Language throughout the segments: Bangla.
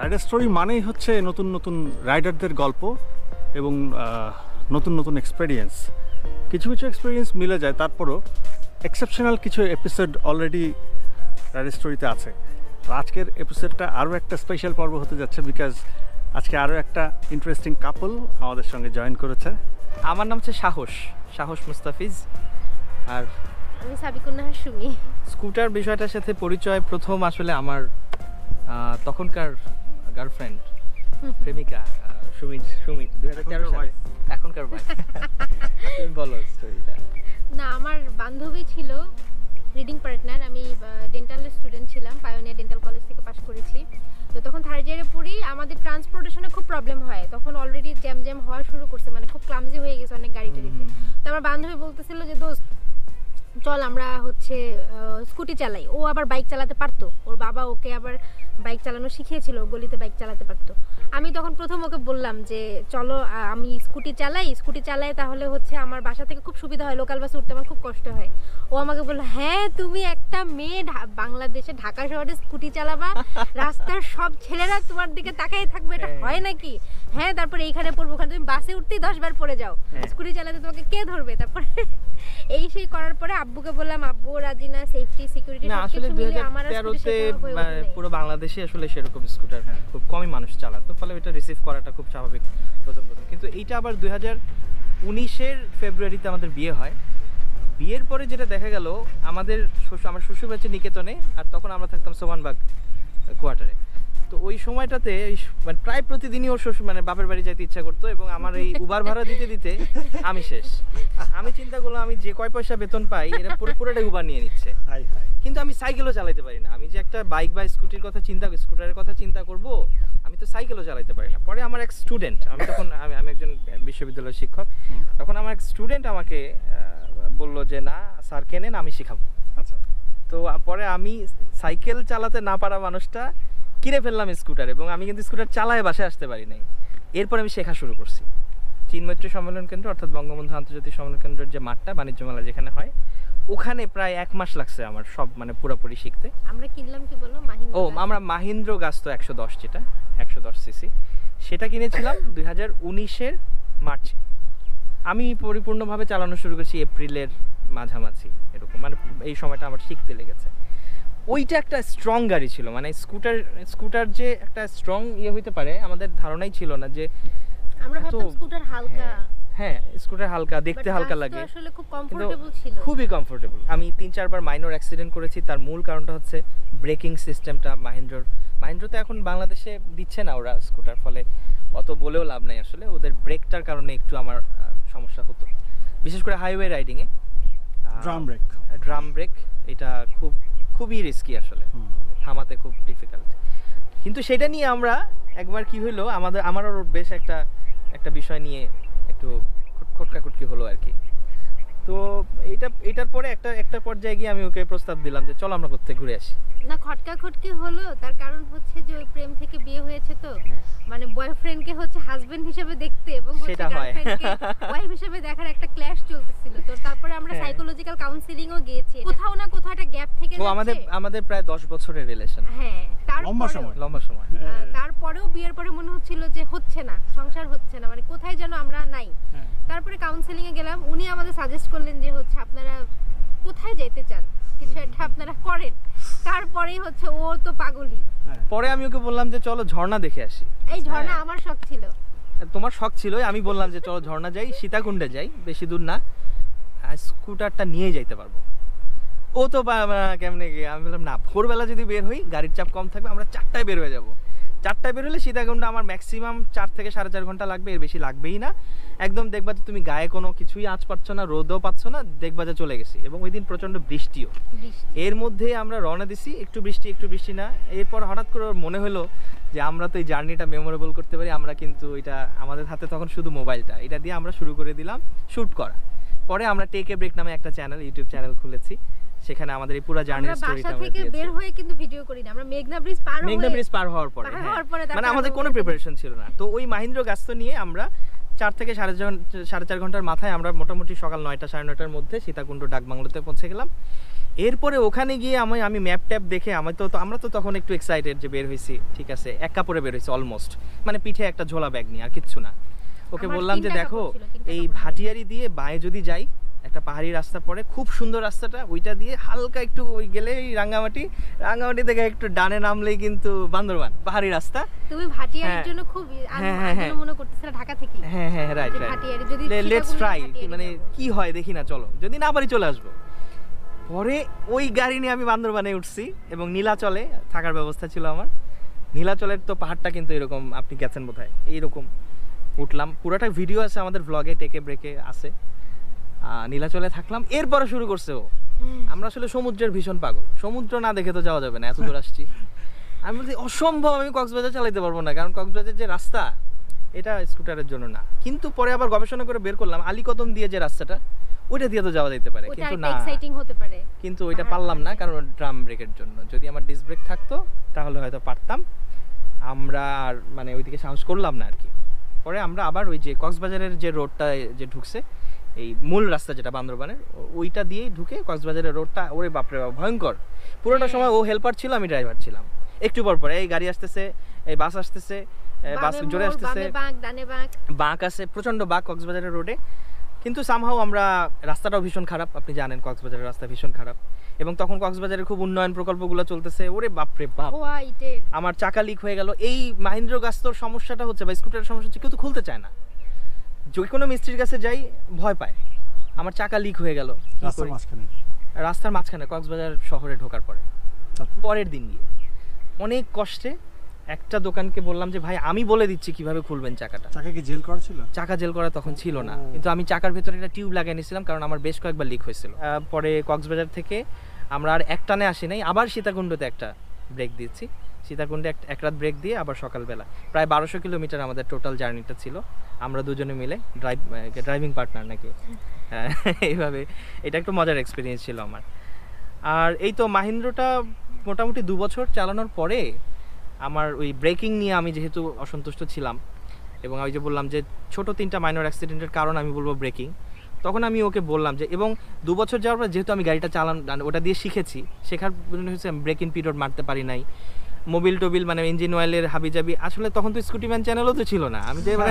রাইডার স্টোরি মানেই হচ্ছে নতুন নতুন রাইডারদের গল্প এবং নতুন নতুন এক্সপিরিয়েন্স। কিছু কিছু এক্সপিরিয়েন্স মিলে যায়, তারপরও এক্সেপশনাল কিছু এপিসোড অলরেডি রাইডার স্টোরিতে আছে। আর আজকের এপিসোডটা আরও একটা স্পেশাল পর্ব হতে যাচ্ছে, বিকজ আজকে আরও একটা ইন্টারেস্টিং কাপল আমাদের সঙ্গে জয়েন করেছে। আমার নাম হচ্ছে সাহস মুস্তাফিজ, আর আমি সাবিকুন্নাহার সুমি। স্কুটার বিষয়টার সাথে পরিচয় প্রথম আসলে আমার তখনকার গার্লফ্রেন্ড, প্রেমিকা সুমিত 2013 সালে, এখনকার ভাই। তুমি বলো স্টোরিটা। না, আমার বান্ধবী ছিল, রিডিং পার্টনার। আমি ডেন্টালের স্টুডেন্ট ছিলাম, পায়োনিয়ার ডেন্টাল কলেজ থেকে পাশ করেছি। তো তখন থার্ড ইয়ারে পড়ি, আমাদের ট্রান্সপোর্টেশনে খুব প্রবলেম হয়, তখন অলরেডি জ্যাম হওয়া শুরু করছে, মানে খুব ক্লামজি হয়ে গেছে অনেক গাড়ি টাড়িতে। তো আমার বান্ধবী বলতেছিল যে দোস্ত চল আমরা হচ্ছে স্কুটি চালাই। ও আবার বাইক চালাতে পারতো, ওর বাবা ওকে আবার বাইক চালানো শিখিয়েছিল, গলিতে বাইক চালাতে পারতো। আমি তখন প্রথম ওকে বললাম যে চলো আমি স্কুটি চালাই, তাহলে হচ্ছে আমার বাসা থেকে খুব সুবিধা হয়, লোকাল বাসে উঠতে আমার খুব কষ্ট হয়। ও আমাকে বললো, হ্যাঁ তুমি একটা মেয়ে বাংলাদেশে ঢাকা শহরে স্কুটি চালাবা, রাস্তার সব ছেলেরা তোমার দিকে তাকিয়ে থাকবে, এটা হয় নাকি? হ্যাঁ, তারপরে এইখানে পড়বো, ওখানে তুমি বাসে উঠতেই 10 বার পড়ে যাও, স্কুটি চালাতে তোমাকে কে ধরবে? তারপরে এই সেই করার পরে আব্বুকে বললাম, আব্বু রাজি না, সেফটি সিকিউরিটি সবকিছু মিলে আমার আর স্কুটি শেখা হয়ে ওঠে নাই। পুরো বাংলাদেশে আসলে সেরকম স্কুটার খুব কমই মানুষ চালাতো, ফলে এটা রিসিভ করাটা খুব স্বাভাবিক প্রথম। কিন্তু এইটা আবার 2019-এর ফেব্রুয়ারিতে আমাদের বিয়ে হয়। বিয়ের পরে যেটা দেখা গেল, আমার শ্বশুর বাড়ি নিকেতনে, আর তখন আমরা থাকতাম সোমানবাগ কোয়ার্টারে। তো ওই সময়টাতে মানে প্রায় প্রতিদিনই ওর শ্বশুর মানে বাপের বাড়ি যাইতে ইচ্ছা করতো, এবং আমার এই উবার ভাড়া দিতে দিতে আমি শেষ। আমি চিন্তা করলাম, আমি যে কয় পয়সা বেতন পাই এরা পুরোটাই উবার নিয়ে নিচ্ছে, কিন্তু আমি সাইকেলও চালাতে পারি না। আমি যে একটা বাইক বা স্কুটারের কথা চিন্তা করব, আমি তো সাইকেলও চালাতে পারি না। পরে আমার এক স্টুডেন্ট, আমি একজন বিশ্ববিদ্যালয়ের শিক্ষক, তখন আমার এক স্টুডেন্ট আমাকে বললো যে না স্যার কেনেন, আমি শেখাবো। আচ্ছা, তো পরে আমি সাইকেল চালাতে না পারা মানুষটা কিনে ফেললাম স্কুটার, এবং আমি কিন্তু স্কুটার চালায় বাসায় আসতে পারি নাই। এরপর আমি শেখা শুরু করছি চিন্মৈত্রী সম্মেলন কেন্দ্র, অর্থাৎ বঙ্গবন্ধু আন্তর্জাতিক সম্মেলন কেন্দ্রের যে মাঠটা, বাণিজ্য মেলা যেখানে হয়, ওখানে প্রায় 1 মাস লাগছে আমার সব মানে পুরোপুরি শিখতে। আমরা কিনলাম কি বলো, মাহিন্দ্রা। আমরা মাহিন্দ্র গাস্তো 110, যেটা 110 সিসি, সেটা কিনেছিলাম 2019-এর মার্চে। আমি পরিপূর্ণভাবে চালানো শুরু করেছি এপ্রিলের মাঝামাঝি, এরকম মানে এই সময়টা আমার শিখতে লেগেছে। ওইটা একটা স্ট্রং গাড়ি ছিল, মানে স্কুটার যে একটা স্ট্রং হইতে পারে আমাদের ধারণাই ছিল না। যে আমরা ভাবতাম স্কুটার হালকা, হ্যাঁ স্কুটার হালকা, দেখতে হালকা লাগে, আসলে খুব কমফোর্টেবল ছিল, খুবই কমফোর্টেবল। আমি 3-4 বার মাইনর অ্যাক্সিডেন্ট করেছি, তার মূল কারণটা হচ্ছে ব্রেকিং সিস্টেমটা মাহিন্দ্রতে এখন বাংলাদেশে দিচ্ছে না ওরা স্কুটার, ফলে অত বলেও লাভ নাই আসলে। ওদের ব্রেকটার কারণে একটু আমার সমস্যা হতো, বিশেষ করে হাইওয়ে রাইডিংয়ে। ড্রাম ব্রেক এটা খুবই রিস্কি আসলে, থামাতে খুব ডিফিকাল্ট। কিন্তু সেটা নিয়ে আমরা একবার কি হইলো, আমারও বেশ একটা বিষয় নিয়ে একটু খটকাখটকি হলো আর কি। তো এটার পরে একটা পর্যায়ে গিয়ে আমি ওকে প্রস্তাব দিলাম যে চল আমরা কোথাও ঘুরে আসি। না, খটকাখটকি হলো তার কারণ হচ্ছে যে ওই প্রেম থেকে বিয়ে হয়েছে, তো মানে বয়ফ্রেন্ডকে হচ্ছে হাজবেন্ড হিসেবে দেখতে এবং হচ্ছে গার্লফ্রেন্ডকে ওয়াইফ হিসেবে দেখার একটা ক্ল্যাশ চলতেছিল। তো তারপরে আমরা সাইকোলজিক্যাল কাউন্সেলিংও গিয়েছি, কোথাও না কোথাও একটা গ্যাপ থেকে যাচ্ছে। আমাদের প্রায় 10 বছরের রিলেশন। হ্যাঁ, লম্বা সময়। তারপরেও বিয়ের পরে মনে হচ্ছিল যে হচ্ছে না, সংসার হচ্ছে না, মানে কোথায় যেন আমরা নাই। তারপরে কাউন্সেলিং এ গেলাম, উনি আমাদের সাজেস্ট করলেন যে হচ্ছে আপনারা কোথায় যেতে চান, কিছু একটা আপনারা করেন। তারপরেই হচ্ছে ও তো পাগলই। পরে আমি ওকে বললাম যে চলো ঝর্ণা দেখে আসি। এই ঝর্ণা আমার শখ ছিল। তোমার শখ ছিল, আমি বললাম যে চলো ঝর্ণা যাই, সীতাকুণ্ডে যাই, বেশি দূর না, স্কুটারটা নিয়ে যাইতে পারবো। ও তো কেমনে গিয়ে আমি বললাম না, ভোরবেলা যদি বের হই গাড়ির চাপ কম থাকবে, আমরা 4টায় বের হয়ে যাবো। 4টায় বের হলে সীতাকুণ্ড আমার ম্যাক্সিমাম 4 থেকে 4.5 ঘন্টা লাগবে, এর বেশি লাগবেই না। একদম দেখবা যে তুমি গায়ে কোনো কিছুই আঁচ পাচ্ছ না, রোদও পাচ্ছ না, দেখবা যে চলে গেছি। এবং ওই দিন প্রচন্ড বৃষ্টিও। এর মধ্যে আমরা রওনা দিছি, একটু বৃষ্টি না। এরপর হঠাৎ করে মনে হলো যে আমরা তো এই জার্নিটা মেমোরেবল করতে পারি। আমরা কিন্তু এটা আমাদের হাতে তখন শুধু মোবাইলটা, এটা দিয়ে আমরা শুরু করে দিলাম শুট করা। পরে আমরা টেক এ ব্রেক নামে একটা ইউটিউব চ্যানেল খুলেছি, সেখানে আমাদের এই পুরো জার্নির স্টোরিটা আমরা দিয়েছি। বের হয়ে কিন্তু ভিডিও করি না, আমরা মেঘনা ব্রিজ পার হওয়ার পরে মানে আমাদের কোনো প্রিপারেশন ছিল না। তো ওই মাহিন্দ্র গাস্তো নিয়ে আমরা 4 থেকে 4.5 ঘন্টার মাথায় আমরা মোটামুটি সকাল 9টা 9:30টার মধ্যে সীতাকুণ্ড ডাকবাংলোতে পৌঁছে গেলাম। এরপরে ওখানে গিয়ে আমি ম্যাপ ট্যাপ দেখে আমরা তো তখন একটু এক্সাইটেড যে বের হয়েছি, ঠিক আছে, এক কাপড়ে বের হয়েছি অলমোস্ট, মানে পিঠে একটা ঝোলা ব্যাগ নিয়ে, আর কিচ্ছু না। ওকে আমার বললাম যে 3টা দেখো কাপড় ছিল, 3টা এই কাপড়। ভাটিয়ারি দিয়ে বাঁয়ে যদি যাই একটা পাহাড়ি রাস্তা পড়ে, খুব সুন্দর রাস্তাটা, ওইটা দিয়ে হালকা একটু ওই গেলেই রাঙ্গামাটি থেকে একটু ডানে নামলেই কিন্তু বান্দরবান, পাহাড়ি রাস্তা। তুমি ভাটিয়ারির হ্যাঁ। জন্য খুব হ্যাঁ। মনে করতেছিলা ঢাকা থেকে। হ্যাঁ রাইট যে রাইট, ভাটিয়ারি যদি লেটস সীতাকুণ্ডে ট্রাই, ভাটিয়ারি মানে যাবো। কি হয় দেখি না, চলো, যদি না পারি চলে আসবো। পরে ওই গাড়ি নিয়ে আমি বান্দরবানে উঠছি এবং নীলাচলে থাকার ব্যবস্থা ছিল আমার। নীলাচলের তো পাহাড়টা কিন্তু এরকম, আপনি গেছেন বোধহয়, এইরকম উঠলাম, পুরোটা ভিডিও আছে আমাদের ব্লগে, টেকে ব্রেকে আছে। নীলাচলে থাকলাম, এরপরে শুরু করছে ও। আমরা আসলে সমুদ্রের ভীষণ পাগল, সমুদ্র না দেখে তো যাওয়া যাবে না, এত দূর আসছি। আমি বলছি অসম্ভব, আমি কক্সবাজার চালাতে পারবো না, কারণ কক্সবাজার যে রাস্তা এটা স্কুটারের জন্য না। কিন্তু পরে আবার গবেষণা করে বের করলাম আলীকদম দিয়ে যে রাস্তাটা, ওইটা দিয়ে তো যাওয়া যেতে পারে, ওটা কিন্তু একটা না, এক্সাইটিং হতে পারে। কিন্তু ওইটা পারলাম না, কারণ ড্রাম ব্রেকের জন্য। যদি আমার ডিস্ক ব্রেক থাকতো তাহলে হয়তো পারতাম। আমরা আর মানে ওইদিকে সাহস করলাম না আর কি। পরে আমরা আবার ওই যে কক্সবাজারের যে রোডটা যে ঢুকছে, এই মূল রাস্তা যেটা বান্দরবানের, ওইটা দিয়েই ঢুকে কক্সবাজারের রোডটা, ওরে বাপরে বাপ ভয়ঙ্কর। পুরোটা সময় ও হেল্পার ছিল, আমি ড্রাইভার ছিলাম। একটু পর পর এই গাড়ি আসতেছে, এই বাস আসতেছে, বাস বামে জোরে মোড়, আসতেছে, বামে বাঁক, ডানে বাঁক। বাঁক আছে, প্রচন্ড বাঁক কক্সবাজারের রোডে। কিন্তু সামহাও আমরা, রাস্তাটাও ভীষণ খারাপ, আপনি জানেন কক্সবাজারের রাস্তা ভীষণ খারাপ। এবং তখন কক্সবাজারের খুব উন্নয়ন প্রকল্পগুলো চলতেছে, ওরে বাপরে বাপ, হোয়াইটের আমার চাকা লিক হয়ে গেল। এই মাহিন্দ্র গাস্তর সমস্যাটা হচ্ছে, বা স্কুটারের সমস্যা হচ্ছে, কেউ তো খুলতে চায় না। যে কোনো মিস্ত্রির কাছে যাই ভয় পায়। আমার চাকা লিক হয়ে গেল, কি রাস্তার করি? মাঝখানে। রাস্তার মাঝখানে কক্সবাজার শহরে ঢোকার পরে, তারপর? পরের দিন গিয়ে অনেক কষ্টে একটা দোকানকে বললাম যে ভাই আমি বলে দিচ্ছি কিভাবে খুলবেন চাকাটা। চাকা কি জেল করা ছিল? চাকা জেল করা তখন ছিল না, ও। কিন্তু আমি চাকার ভেতরে একটা টিউব লাগিয়ে নিয়েছিলাম, কারণ আমার বেশ কয়েকবার লিক হয়েছিল। পরে কক্সবাজার থেকে আমরা আর এক টানে আসি নাই, আবার সীতাকুণ্ডতে একটা ব্রেক দিয়েছি। সীতাকুণ্ডে এক রাত ব্রেক দিয়ে আবার সকালবেলা প্রায় 1200 কিলোমিটার আমাদের টোটাল জার্নিটা ছিল, আমরা দুজনে মিলে ড্রাইভিং পার্টনার নাকি। হ্যাঁ, এইভাবে এটা একটু মজার এক্সপিরিয়েন্স ছিল আমার। আর এই তো মাহিন্দ্রটা মোটামুটি 2 বছর চালানোর পরে আমার ওই ব্রেকিং নিয়ে আমি যেহেতু অসন্তুষ্ট ছিলাম, এবং আমি যে বললাম যে ছোট 3টা মাইনর অ্যাক্সিডেন্টের কারণ আমি বলবো ব্রেকিং, তখন আমি ওকে বললাম যে, এবং 2 বছর যাওয়ার পর যেহেতু আমি গাড়িটা ওটা দিয়ে শিখেছি, শেখার জন্য হচ্ছে আমি ব্রেক ইন পিরিয়ড মারতে পারি নাই, মোবিল টোবিল মানে ইঞ্জিন অয়েলের হাবিজাবি, আসলে তখন তো স্কুটিম্যান চ্যানেলও তো ছিল না। আমি যে মানে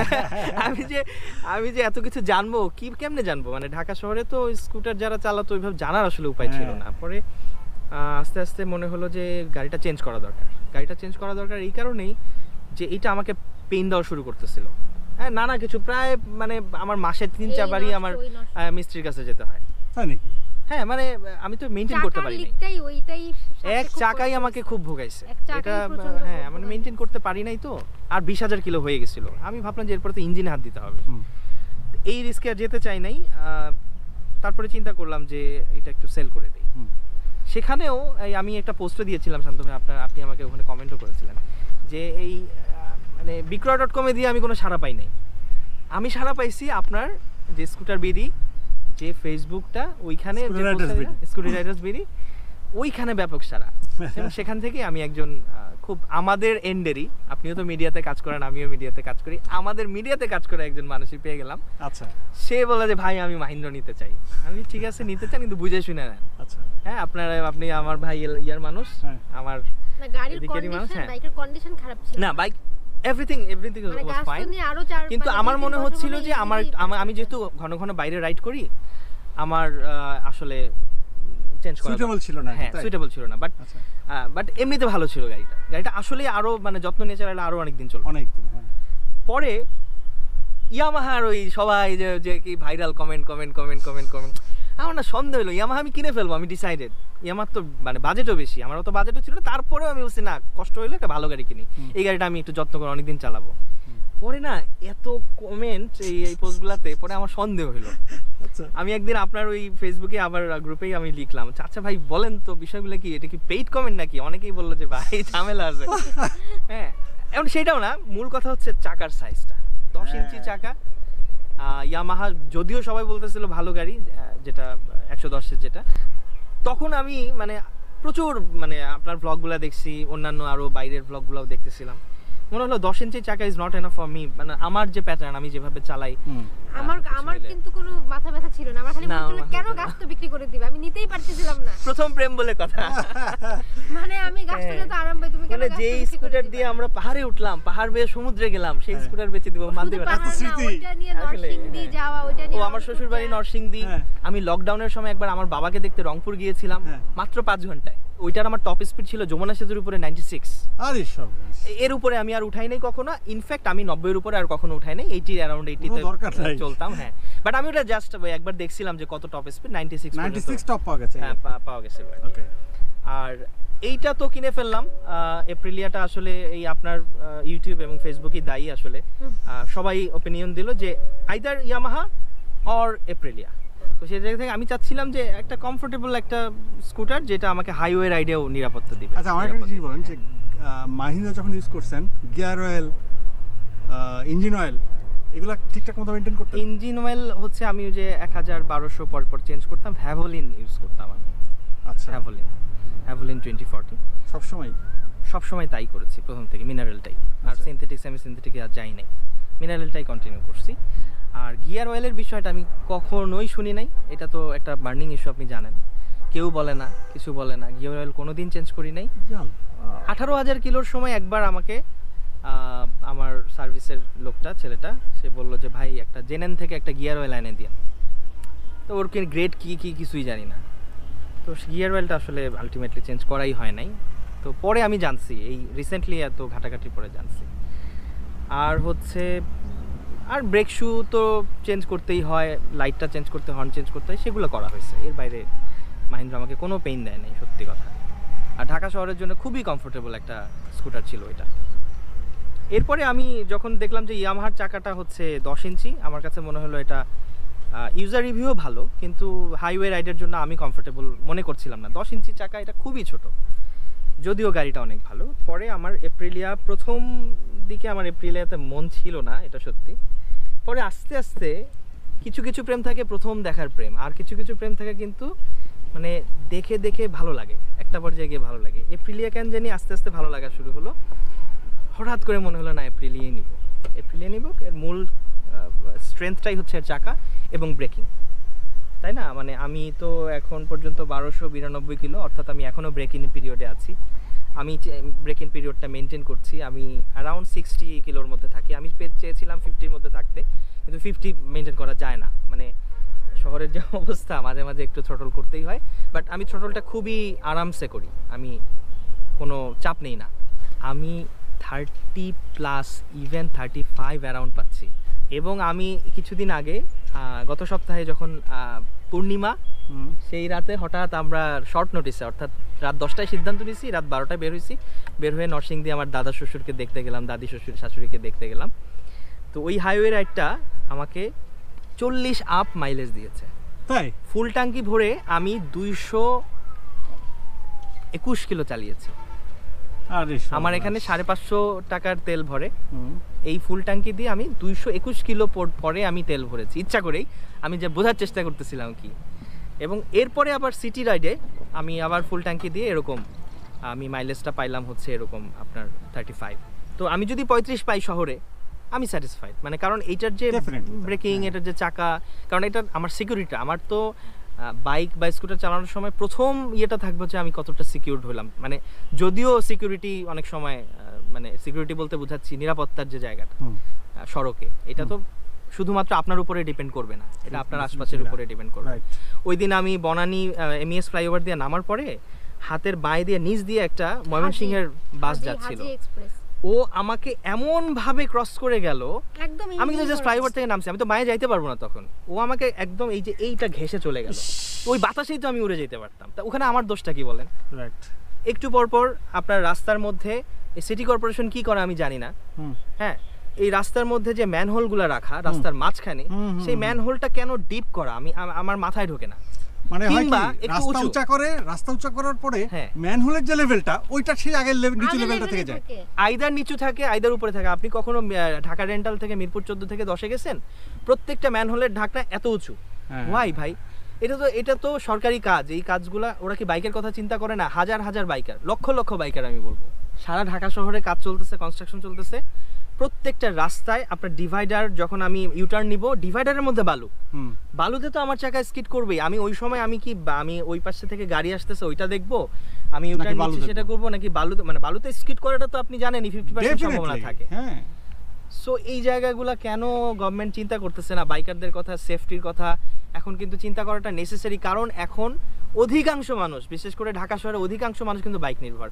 আমি যে এত কিছু জানবো, কেমনে জানবো, মানে ঢাকা শহরে তো স্কুটার যারা চালাতো ওইভাবে জানার আসলে উপায় ছিল না। পরে আস্তে আস্তে মনে হলো যে গাড়িটা চেঞ্জ করা দরকার, এই কারণেই যে এটা আমাকে পেইন দেওয়া শুরু করতেছিল। হ্যাঁ, নানা কিছু, প্রায় মানে আমার মাসে 3-4 বারই আমার মিস্ত্রির কাছে যেতে হয়। তাই নাকি? হ্যাঁ, মানে আমি তো মেইনটেইন করতে পারি না, এক চাকাই আমাকে খুব ভোগাইছে এটা। হ্যাঁ, মানে মেইনটেইন করতে পারি নাই তো, আর 20,000 কিলো হয়ে গেছিল। আমি ভাবলাম যে এরপরে তো ইঞ্জিনে হাত দিতে হবে, এই রিস্কে আর যেতে চাই নাই। তারপরে চিন্তা করলাম যে এটা একটু সেল করে দিই। সেখানেও আমি একটা পোস্টও দিয়েছিলাম শান্ত ভাই, আপনি আমাকে ওখানে কমেন্টও করেছিলেন যে এই মানে বিক্রয়.com-এ দিয়ে আমি কোনো সাড়া পাই নাই। আমি সাড়া পাইছি আপনার যে স্কুটার বিডি যে ফেসবুকটা, ওইখানে স্কুটি রাইডার্স বিডি, ওইখানে ব্যাপক সাড়া। এবং সেখান থেকে আমি একজন খুব আমাদের এন্ডেরই, আপনিও তো মিডিয়াতে কাজ করেন, আমিও মিডিয়াতে কাজ করি, আমাদের মিডিয়াতে কাজ করে একজন মানুষই পেয়ে গেলাম। আচ্ছা। সে বলে যে ভাই আমি মাহিন্দ্র নিতে চাই। আমি ঠিক আছে নিতে চান, কিন্তু বুঝে শুনে নেন। আচ্ছা। হ্যাঁ, আপনি আমার ভাই ইয়ার মানুষ, আমার গাড়ির এদিকেরই মানুষ। হ্যাঁ, বাইকের কন্ডিশন খারাপ ছিল না, বাইক এভরিথিং ওয়াজ ফাইন, কিন্তু আমার মনে হচ্ছিল যে আমি যেহেতু ঘন ঘন বাইরে রাইড করি, আমার আসলে চেঞ্জ করা সুইটেবল ছিল না। হ্যাঁ, সুইটেবল ছিল না, বাট এমনিতে ভালো ছিল গাড়িটা আসলে আরো মানে যত্ন নিয়ে চালালে আরো অনেক দিন চলবে। হ্যাঁ। পরে ইয়ামাহার ওই সবাই যে কি ভাইরাল কমেন্ট, আমার না সন্দেহ হলো ইয়ামাহা আমি কিনে ফেলবো। আমি ডিসাইডেড, ইয়ামাহার তো মানে বাজেটও বেশি, আমার অত বাজেটও ছিল না, তারপরেও আমি বলছি না, কষ্ট হইলে একটা ভালো গাড়ি কিনি, এই গাড়িটা আমি একটু যত্ন করে অনেকদিন চালাবো। পরে না এত কমেন্ট এই পোস্টগুলোতে, পরে আমার সন্দেহ হলো। আমি একদিন আপনার ওই ফেসবুকে আবার গ্রুপেই আমি লিখলাম, আচ্ছা ভাই বলেন তো বিষয়গুলো কি, এটা কি পেইড কমেন্ট নাকি? অনেকেই বললো যে ভাই ঝামেলা আছে। হ্যাঁ, এখন সেটাও না, মূল কথা হচ্ছে চাকার সাইজটা 10 ইঞ্চি চাকা। ইয়ামাহা যদিও সবাই বলতেছিল ভালো গাড়ি, যেটা 110-এর যেটা, তখন আমি মানে প্রচুর মানে আপনার ভ্লগগুলো দেখছি, অন্যান্য আরো বাইরের ভ্লগগুলোও দেখতেছিলাম, মনে হলো 10 ইঞ্চি চাকা is not enough for me, মানে আমার যে প্যাটার্ন আমি যেভাবে চালাই। আমার কিন্তু কোনো মাথা ব্যথা ছিল না, আমার খালি মনে হলো কেন গাছটা বিক্রি করে দিবে, আমি নিতেই পারতেছিলাম না। প্রথম প্রেম বলে কথা। মানে আমি গাছটা তো আরাম পাই, তুমি কেন মানে যেই স্কুটার দিয়ে আমরা পাহাড়ে উঠলাম, পাহাড় বেয়ে সমুদ্রে গেলাম, সেই স্কুটার বেচে দিব মালদ্বীপে। ওইটা নিয়ে নরসিংদী যাওয়া, ওইটা ও নিয়ে আমার শ্বশুর বাড়ি নরসিংদী। হ্যাঁ। আমি লকডাউনের সময় একবার আমার বাবাকে দেখতে রংপুর গিয়েছিলাম, হ্যাঁ। মাত্র 5 ঘন্টায়। ওইটার আমার টপ স্পিড ছিল যমুনা সেতুর উপরে 96। আরে সব এর উপরে আমি আর উঠাই নাই কখনো, ইনফ্যাক্ট আমি 90 এর উপরে আর কখনো উঠাই নাই, 80 অ্যারাউন্ড 80 তে দরকার নাই। চলতাম। হ্যাঁ, বাট আমি ওটা জাস্ট একবার দেখছিলাম যে কত টপ স্পিড, 96 টপ পাওয়া গেছে। হ্যাঁ, পাওয়া গেছে। ওকে। আর এইটা তো কিনে ফেললাম। এপ্রিলিয়াটা আসলে এই আপনার ইউটিউব এবং ফেসবুকই দায়ী আসলে। সবাই ওপিনিয়ন দিল যে আইদার ইয়ামাহা অর এপ্রিলিয়া। তো সেই জায়গা থেকে আমি চাচ্ছিলাম যে একটা কমফোর্টেবল একটা স্কুটার যেটা আমাকে হাইওয়ে রাইডেও নিরাপত্তা দিবে। আচ্ছা, আমার একটা জিনিস বলেন যে মাহিন্দ্রা যখন ইউজ করছেন, গিয়ার অয়েল, ইঞ্জিন অয়েল, এগুলো ঠিকঠাক মতো মেনটেন করতে? ইঞ্জিন অয়েল হচ্ছে আমি ওই যে 1000-1200 পর পর চেঞ্জ করতাম। ভ্যাভলিন ইউজ করতাম আমি। আচ্ছা, হ্যাভলিন 2040 সবসময় সবসময় তাই করেছি প্রথম থেকে, মিনারেলটাই। আর আচ্ছা। সিনথেটিক সেমি সিনথেটিকে আর যাই নাই, মিনারেলটাই কন্টিনিউ করছি। আর গিয়ার অয়েলের বিষয়টা আমি কখনোই শুনি নাই, এটা তো একটা বার্নিং ইস্যু, আপনি জানেন। কেউ বলে না, কিছু বলে না, গিয়ার অয়েল কোনোদিন চেঞ্জ করি নাই। 18,000 কিলোর সময় একবার আমাকে আমার সার্ভিসের লোকটা, ছেলেটা, সে বলল যে ভাই একটা জেনেন থেকে একটা গিয়ার অয়েল এনে দিয়ে। তো ওর কি গ্রেড কি কিছুই জানি না, তো গিয়ার অয়েলটা আসলে আলটিমেটলি চেঞ্জ করাই হয় নাই। তো পরে আমি জানছি, এই রিসেন্টলি এত ঘাটাঘাটি পরে জানছি। আর হচ্ছে আর ব্রেক শু তো চেঞ্জ করতেই হয়, লাইটটা চেঞ্জ করতে, হর্ন চেঞ্জ করতে হয়, সেগুলো করা হয়েছে। এর বাইরে মাহিন্দ্রা আমাকে কোনো পেইন দেয় নাই, সত্যি কথা। আর ঢাকা শহরের জন্য খুবই কমফোর্টেবল একটা স্কুটার ছিল এটা। এরপরে আমি যখন দেখলাম যে ইয়ামাহার চাকাটা হচ্ছে 10 ইঞ্চি, আমার কাছে মনে হলো এটা ইউজার রিভিউও ভালো, কিন্তু হাইওয়ে রাইডের জন্য আমি কমফোর্টেবল মনে করছিলাম না। 10 ইঞ্চি চাকা, এটা খুবই ছোট, যদিও গাড়িটা অনেক ভালো। পরে আমার এপ্রিলিয়া, প্রথম দিকে আমার এপ্রিলিয়াতে মন ছিল না, এটা সত্যি। পরে আস্তে আস্তে কিছু কিছু প্রেম থাকে প্রথম দেখার প্রেম, আর কিছু কিছু প্রেম থাকে কিন্তু মানে দেখে দেখে ভালো লাগে, একটা পর্যায়ে গিয়ে ভালো লাগে। এপ্রিলিয়া কেন জানি আস্তে আস্তে ভালো লাগা শুরু হলো। হঠাৎ করে মনে হলো না এপ্রিলিয়াই নিব। এর মূল স্ট্রেংথটাই হচ্ছে এর চাকা এবং ব্রেকিং, তাই না? মানে আমি তো এখন পর্যন্ত 1292 কিলো, অর্থাৎ আমি এখনও ব্রেকিং পিরিয়ডে আছি। আমি ব্রেকিং পিরিয়ডটা মেনটেন করছি। আমি অ্যারাউন্ড 60 কিলোর মধ্যে থাকি। আমি চেয়েছিলাম 50-র মধ্যে থাকতে, কিন্তু 50 মেনটেন করা যায় না। মানে শহরের যে অবস্থা, মাঝে মাঝে একটু থ্রটল করতেই হয়, বাট আমি থ্রটলটা খুবই আরামসে করি, আমি কোনো চাপ নেই না। আমি 30+ ইভেন 35 অ্যারাউন্ড পাচ্ছি। এবং আমি কিছুদিন আগে গত সপ্তাহে যখন পূর্ণিমা, সেই রাতে হঠাৎ আমরা শর্ট নোটিসে, অর্থাৎ রাত 10টায় সিদ্ধান্ত নিয়েছি, রাত 12টায় বের হয়ে নরসিংদী আমার দাদা শ্বশুরকে দেখতে গেলাম, দাদি শাশুড়িকে দেখতে গেলাম। তো ওই হাইওয়ে রাইডটা আমাকে 40 আপ মাইলেজ দিয়েছে। তাই? ফুল ট্যাঙ্কি ভরে আমি 221 কিলো চালিয়েছি। আমার এখানে 550 টাকার তেল ভরে, এই ফুল ট্যাঙ্কি দিয়ে আমি 221 কিলো পরে আমি তেল ভরেছি, ইচ্ছা করেই। আমি যে বোঝার চেষ্টা করতেছিলাম কি। এবং এরপরে আবার সিটি রাইডে আমি আবার ফুল ট্যাঙ্কি দিয়ে এরকম আমি মাইলেজটা পাইলাম হচ্ছে এরকম আপনার 35। তো আমি যদি 35 পাই শহরে, আমি স্যাটিসফাইড। মানে কারণ এইটার যে ব্রেকিং, এটার যে চাকা, কারণ এটা আমার সিকিউরিটি। আমার তো বাইক বা স্কুটার চালানোর সময় প্রথম ইয়েটা থাকবে যে আমি কতটা সিকিউরড হলাম। মানে যদিও সিকিউরিটি অনেক সময়, মানে সিকিউরিটি বলতে বোঝাচ্ছি নিরাপত্তার যে জায়গাটা সড়কে, এটা তো শুধুমাত্র আপনার উপরে ডিপেন্ড করবে না, এটা আপনার আশপাশের উপরে ডিপেন্ড করবে। ওই দিন আমি বনানী এমইএস ফ্লাইওভার দিয়ে নামার পরে হাতের বাঁয়ে দিয়ে নিচ দিয়ে একটা ময়মনসিংহের বাস যাচ্ছিল, ও আমাকে এমন ভাবে ক্রস করে গেল, আমি কিন্তু জাস্ট ফ্লাইওভার থেকে নামছি, আমি তো বাঁয়ে যাইতে পারবো না তখন। ও আমাকে একদম এই যে এইটা ঘেঁষে চলে গেল, ওই বাতাসেই তো আমি উড়ে যেতে পারতাম। তা ওখানে আমার দোষটা কি বলেন? একটু পর আপনার রাস্তার মধ্যে সিটি কর্পোরেশন কি করে আমি জানি না, হ্যাঁ, এই রাস্তার মধ্যে যে ম্যানহোলগুলো রাখা রাস্তার মাঝখানে, সেই ম্যানহোলটা কেন ডিপ করা আমি আমার মাথায় ঢোকে না। মানে রাস্তা উঁচা করার পরে ম্যানহোলের যে লেভেলটা, ওইটা সেই আগের নিচু লেভেলটা থেকে যায়, আইদার নিচু থাকে আইদার উপরে থাকে। আপনি কখনো ঢাকা রেন্টাল থেকে মিরপুর 14 থেকে 10-এ গেছেন? প্রত্যেকটা ম্যানহোলের ঢাকনা এত উঁচু। ওয়াই ভাই? এটা তো সরকারি কাজ। এই কাজগুলা ওরা কি বাইকের কথা চিন্তা করে না? হাজার হাজার বাইকার, লক্ষ লক্ষ বাইকার আমি বলবো সারা ঢাকা শহরে কাজ চলতেছে, কনস্ট্রাকশন চলতেছে, প্রত্যেকটা রাস্তায় আপনার ডিভাইডার, যখন আমি ইউটার্ন নিব ডিভাইডারের মধ্যে বালু, বালুতে তো আমার চাকা স্কিড করবেই। আমি ওই সময় আমি ওই পাশে থেকে গাড়ি আসতেছে ওইটা দেখবো, আমি ইউটার্ন নিচ্ছি সেটা করবো, নাকি বালুতে, মানে বালুতে স্কিড করাটা তো আপনি জানেনই 50% সম্ভাবনা থাকে। হ্যাঁ, সো এই জায়গাগুলো কেন গভর্নমেন্ট চিন্তা করতেছে না? বাইকারদের কথা, সেফটির কথা এখন কিন্তু চিন্তা করাটা নেসেসারি, কারণ এখন অধিকাংশ মানুষ, বিশেষ করে ঢাকা শহরে অধিকাংশ মানুষ কিন্তু বাইক নির্ভর।